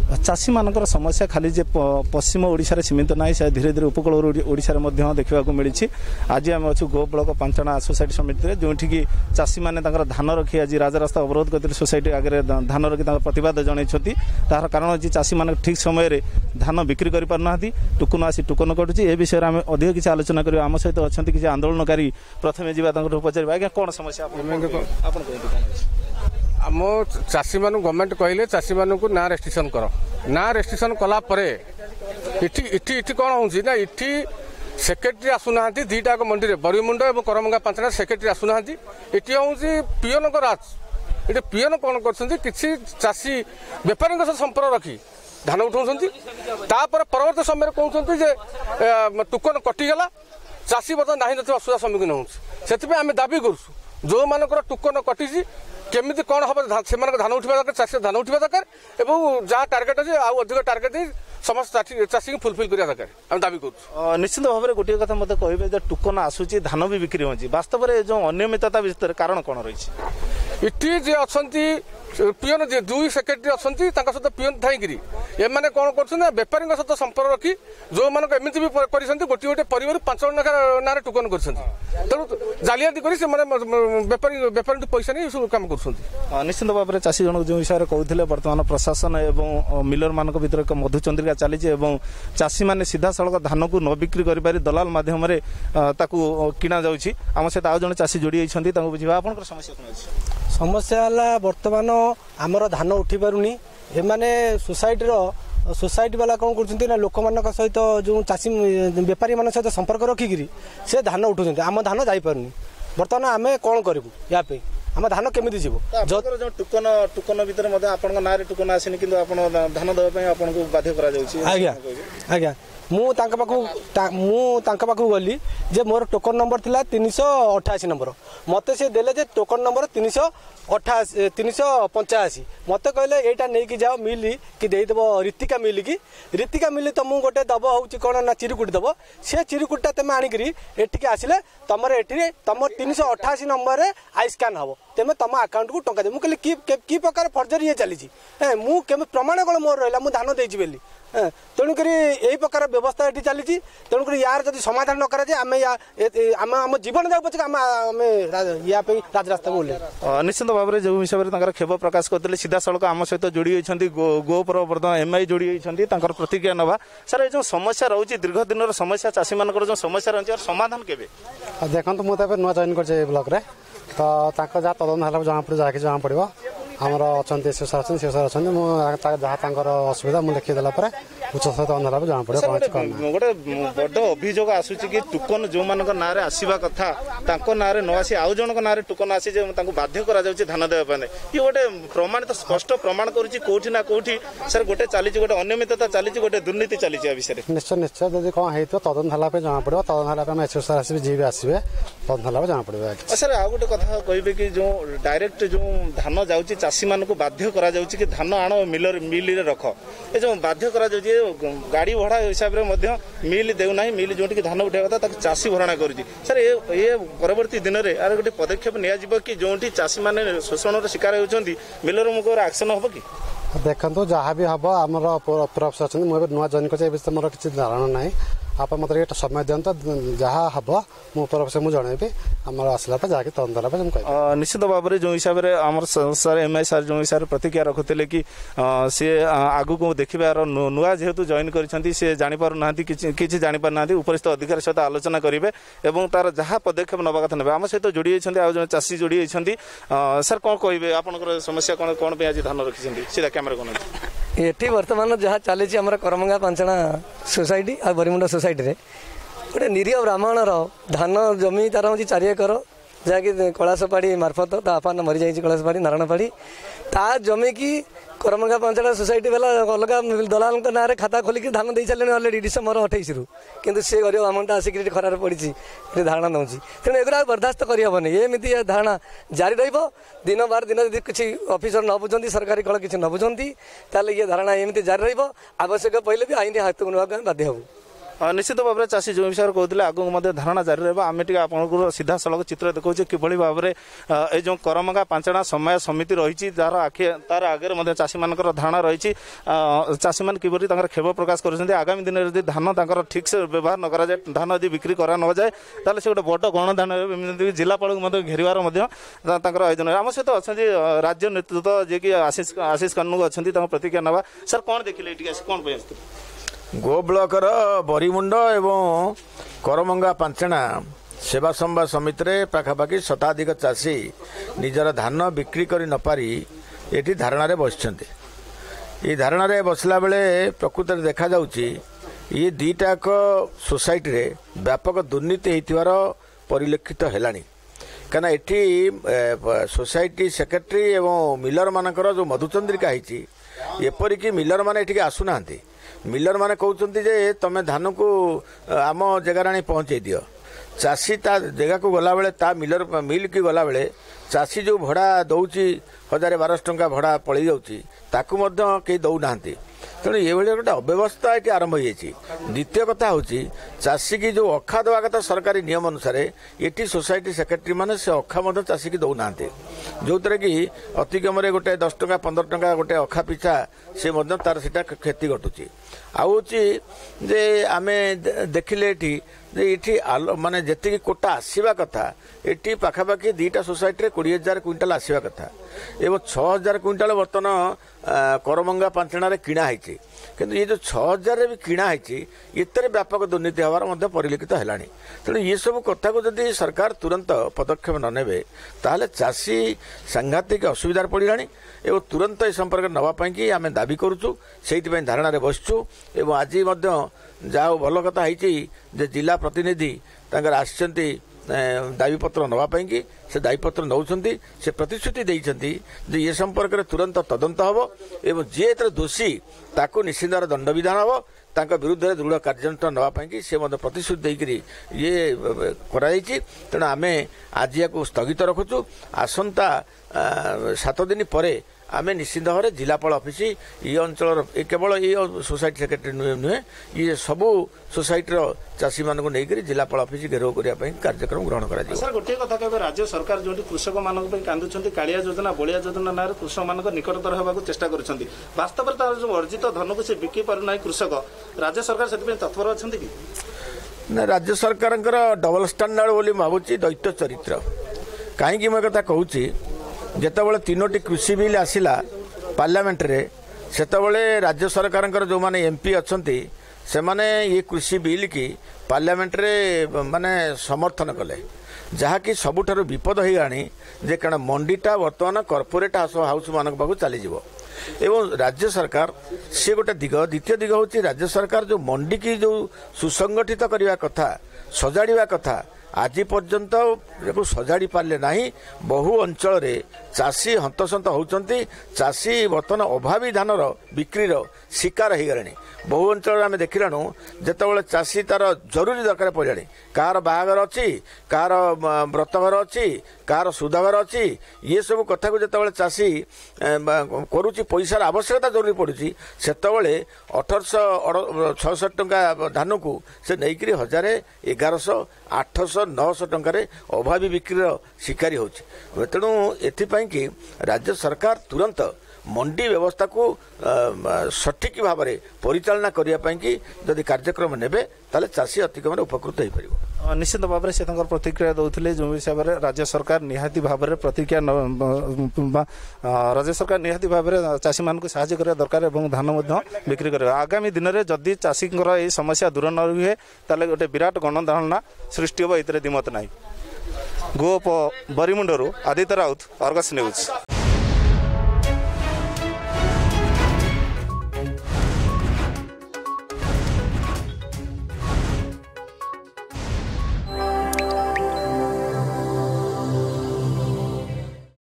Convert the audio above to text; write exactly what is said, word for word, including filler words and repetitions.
चाषी मानकर समस्या खाली जे पश्चिम ओडिशा सीमित ना धीरे धीरे उपकूल ओडिशा देखा मिली। आज आम अच्छु गो ब्लॉक पांचना सोसाइटी समिति जो कि चाषी मैंने धान रखी आज राजरास्ता अवरोध करते सोसाइटी आगे धान रखी प्रतिवाद जनइंट तार कारण अच्छी चाषी मान ठीक समय धान बिक्री कर पारना टुकन आसी टुकन कटुची ए विषय में अधिक किसी आलोचना करेंगे। आम सहित अच्छा किसी आंदोलनकारी प्रथम जावा पचार आज्ञा कौन समस्या आम चाषी मान गवर्नमेंट कहले चाषी मान ना रेस्ट्रिक्शन कर ना रेस्ट्रिक्शन कलापर इटी इटी इटी कौन हो इटी सेक्रेटरी आसुना दुईटा मंडी में बरीमुंड और करमंगा पांचना सेक्रेटरी आसुना इटी हूँ पीएन राज ये पीएन कौन कर चाषी बेपारी संपर्क रखी धान उठाऊपर परवर्त समय कहते टुकन कटिगला चाषी बर्तमान ना ना असुविधा सम्मुखीन होती आम दाबी करूँ जो मानकर टुकन कटिची केमिति कौन हम से धान उठा दरकार चाषी धान उठा दरकार और जहाँ टार्गेट अच्छे आउ अधिक टार्गेट समस्त चाषी को फुलफिल करा दरकार आम दाबी कर। निश्चित भाव में गोटे कथा मत कहे टुकन आसूची धान भी बिक्री होची वास्तव में जो अनियमितता विषय कारण कौन रही इटी जे अच्छा पीएन जे दुई सेक्रेटरी अच्छा सहित पीएन थी एम कौन कर बेपारी सहित संपर्क रखी जो मान एमती भी गोटे गोटे परिवार पांच जन ना टुकन कर जालियाती कर बेपारी पैसा नहीं सब कम कर। निश्चित भाव में चाषी जन जो विषय कहते बर्तमान प्रशासन और मिलर मान भर एक मधुचंद्रिका चली चाषी मैंने सीधा सड़क धान को न बिक्री कर दलाल मध्यम किणा जाऊँगी। आम सहित आज जन चाषी जोड़ी होती बुझा आप समस्या कौन समस्या है बर्तमान आमर धान उठी पारुनी एमाने सोसाइटी सोसाइटी वाला कौन कर लोक मान सहित जो चाषी बेपारी मान सहित संपर्क रखिकी से धान उठुं आम धान जापरुनी बर्तमान आम कौन करूँ या आम धान केमी जीव जो टुकन टुकन भितर आपन ना टुकन आसनी कि धान देवाई बाध्य करा आज्ञा आज्ञा मु तांका पाखु मु तांका पाखु गली जे मोर टोकन नंबर थिला तीन सौ अठासी नंबर मते से देले जे टोकन नंबर तीन सौ अठासी तीन सौ पंचाशी मते कहले एटा नहीं कि जाओ मिली कि दे देबो रीतिका मिली कि रीतिका मिली तुम गोटे दब होउची कोन ना चिरुकुटी दब से चिरुकुटा तमे आनी करी एठी के आसिले तमर एठी तमर तीन सौ अठासी नंबर रे आई स्कैन हबो तेमे तम अकाउंट को टंका दे मु कहले की की प्रकार फर्जरी ये चली छी ए मु केमे प्रमाण कोन मोर रहला मु धान देछि बेली तेणुक यही प्रकार व्यवस्था ये चली तेणुक यार जब समाधान न कराए आम आम जीवन जाऊ पचे या राजरास्ता को निश्चित भाव में जो हिसाब से खेप प्रकाश करते सीधा सड़क आम सहित जोड़ी होती गो पर बर्तमान एम आई जोड़ी होती प्रतिक्रिया नवा सर ये जो समस्या रोचे दीर्घ दिन समस्या चाषी मान जो समस्या रही समाधान के देखो मुझे नुआ जॉइन कर ब्लॉक रे तो जहाँ तदन है जहाँ पड़े जहाँकि जहाँ पड़ो आमर अच्छा शिवसार अच्छे शिवसार अच्छा जहाँ असुविधा मुझे लिखीदेला उच्च सहित अंधारा जहाँ पड़े गोटे बड़ अभियोग आसूची कि टुकन जो मान ना आसवा कथा ना न आसी आउ जन ना टुकन आसी बाध्य करा धान देवाई ये गोटे प्रमाणित स्पष्ट प्रमाण करोटी ना कौटी सर गोटे चली गोटे अनियमितता चली गोटे दुर्नीति चली विषय निश्चय निश्चय जब कौन हो तदन है जहाँ पड़ो तदन है शिवसार आसवे जी भी आसवे तदन है जहाँ पड़ो सर आ गोटे कथा कहे कि जो डायरेक्ट जो धान जाऊँगी चाषी मान को बाध्य करा कि धान आण मिलर मिल रख ये जो बाध्य करा गाड़ी भड़ा हिसाब से मिल देना मिल जो धान उठा था चाषी भरणा कर सर ये परवर्ती दिन में यार गोटे पदक्षेप निया कि जो चाषी मैंने शोषण शिकार होती मिलर मुखर एक्शन हम कि देखो जहाँ भी हम आम प्रॉप्स अच्छा मुझे नुआ जॉइन कर मोर किसी धारणा ना आप मत समय दिंत जहाँ हम मुझे से मुझे जनइबी आम आसला जहाँकि तदन निश्चित भाव में जो हिसाब से आम सर एम आई सार जो हिसाब से प्रतिक्रिया रखुते कि सी आगु को देखार नुआ जेहेतु जॉइन कर जापार ना कि जापार ना उपरिस्थ अधिकारी सहित आलोचना करेंगे और तार जहाँ पदक्षेप नवा कथा ने आम सहित जोड़ी होती आज चाषी जोड़ी होती सर कौन कहे आपंकर समस्या कौन कौन आज धान रखी सीधा कैमरा कौन ये बर्तमान जहाँ चली करमंगा पांचना सोसाइटी आ बरीमुंड सोसाइटी रे गोटे निरीह ब्राह्मणर धान जमी तार हूँ चारि एकर जहाँकि कलासपाड़ी मार्फत आपा मरी जाइए कलासपाड़ी नारायणपाड़ी ता जमी की करमंगा पांचटा सोसाइटी वाला अलग दलाल ना खाता खोलिक धान दे सारे अलरेडी डिसेम्बर अठाईस रु कि सी गरीब आमटा आसिक खरार पड़ी धारणा दौर तेणु एगुरा बर्दास्त करहबनी एमती धारणा जारी दिन बार दिन किसी अफिसर न बुझे सरकारी कल किसी न बुझे ये धारणा एमती जारी रही आवश्यक पहले भी आईन हाथ को ना बाध्य हूँ निश्चित भाव में चाषी जो विषय कहते आगे धारणा जारी रहा आम टे आपको सीधा सड़क चित्र देखा कि भाव में ये जो करमगा पांचणा समय समिति रही जार आखि तार आगे चाषी मान धारणा रही चाषी मैंने किपरि खेप प्रकाश कर आगामी दिन में धान तर ठीक से व्यवहार न कराए धान यदि बिक्री करा न जाए ताले से गोटे बड़ गणधान जिलापाल को घेरवार आयोजन आम सहित अच्छा राज्य नेतृत्व जी कि आशीष आशीष कानून अच्छा प्रतिक्रिया नवा सर कौन देखिले कौन पे गो ब्लॉकर बरीमुंड एवं करमंगा पांचणा सेवा संवाद समिति रे पाखापाखि शताधिक चाषी निजर धान बिक्री करि न पारी एठी धारणा रे बसिछन्ते। ये धारणा रे बसला बेले प्रकृत रे देखा जाउची ये दीटाक सोसाइटी रे व्यापक दुर्नीति हेतिवार परिलक्षित हेलानी काना एठी सोसाइटी सेक्रेटरी एवं मिलर मानकर जो मधुचंद्रिका हिची एपरिकी मिलर माने एठी आसुनांती मिलर माने कहउचंती जे तमे धान को आम जगार आनी पहुंचे दियो चाषी ता जगह को गला बेले ता मिलर मिल की गला बेले चाषी जो भड़ा दौची हजार बारश टंका भड़ा पड़ी जाउची ताकू मध्य केही दौ नांती तेणु ये गोटे अव्यवस्था ये आरंभ हो द्वितीय कथा हूँ चाषी की जो अखा दवा कथा सरकारी नियम अनुसार ये सोसाइटी सेक्रेटरी मैंने से अखा चाषी की दौना जो थे कि अतिकम गोटे दस टका पंदर टका गोटे अखा पिछा सी तार सीटा क्षति घटुची आउ जे आम देखिले ये माने जी कोटा आसवा कथा ये पाखापाखि दुईटा सोसाइटी कोड़े हजार क्विंटाल आसवा कथा एवं छह हजार क्विंटाल बर्तमान करमंगा पांचणा किणा है किंतु ये जो छह हजार भी किणा है इतने व्यापक दुर्नीति हबार परिलक्षित है तेणु ये सब कथा को जदि सरकार तुरंत पदक्षेप न नेबे ताहले चाषी सांघातिक असुविधार पड़िला एवं तुरंत ए संपर्क नापी आम दाबी करुचु से धारणा रे बसचु एवं आज जाओ भल कथा है जिला प्रतिनिधि आसचंती दाबीपत्र नापी से दाबीपत्र नौकरी से प्रतिश्रुति देइछंती जे ये संपर्क में तुरंत तदंत हम एवं जी एत दोषी ताको निश्चिंतार दंड विधान हम तांका विरुद्ध में दृढ़ कार्यानुष्ठान नापी से प्रतिश्रुति देकरी ये कराई तेणु आम आज या स्थगित रखुचु आसंता सात दिन पर आम निश्चित भाव में जिलापाल ऑफिस ये अंचल केवल ये सोसाइटी सेक्रेटरी नुहे नुहे ये सबू सोसाइटी चाषी मान को लेकर जिलापाल ऑफिस घेराव करने कार्यक्रम ग्रहण कर सर गोटे कथा कहते राज्य सरकार जो कृषक मान कांदुंट कालिया योजना बलिया योजना ना कृषक मान निकटतर होगा चेष्टा कर वास्तव में जो अर्जित धन को बिकी पारना कृषक राज्य सरकार से तत्पर अच्छा कि ना राज्य सरकार डबल स्टांडार्ड बोली भावुची दैत्य चरित्र कहीं मैं कथा कहूँ जितेबाला तीनोटी कृषि बिल आसला पार्लियामेंट रे सेतबले राज्य सरकार जो माने एमपी अच्छी से माने ये कृषि बिल की पार्लियामेंट रे माने समर्थन कले जहाँकि सबुठारु विपद हो गाणी जे कारण मंडीटा वर्तमान कॉर्पोरेट हाउस मान पाक चली एवं राज्य सरकार सी गोटे दिग द्वितीय दिग हूँ राज्य सरकार जो मंडी की जो सुसंगठित करने कथा सजाड़ा कथा आज पर्यंत सजाड़ी पारे ना बहु अंचल चाषी हंतसंत होती चाषी बर्तमान अभावी धानर बिक्रीर शिकार हो गले बहु अंचल आम देखिलु जितेबाला चाषी तार जरूरी दरकार पड़ा कार बाहागर अच्छी कार व्रतघर अच्छी कार सुधाघर अच्छी ये सब कथा को जितेबाला चाषी करुच्ची पैसार आवश्यकता जरूरी पड़ुची सेतबले अठरश छसठ टंका धान को से नहींकि हजार एगारश आठश नौश टंकार अभावी बिक्रीर शिकारी होची तेणु एथि राज्य सरकार तुरंत मंडी व्यवस्था को सठिक भाव में परिचालना करने जदि कार्यक्रम नेबे ताले चाषी अतिक्रम उपकृत हो पार निश्चित भाव में से प्रतिक्रिया दौले जो हिसाब से राज्य सरकार निहाती भाव में प्रतिक्रिया राज्य सरकार निहाती भाव में चाषी मान को साहाय्य करने दरकार और धान बिक्री कर आगामी दिन में जदि चाषी ये समस्या दूर न रुहे ताले गोटे विराट गणधारणा सृष्टि हो ये दिमत ना गोप बरीमुंडरू आदित्य राउत अर्गस न्यूज।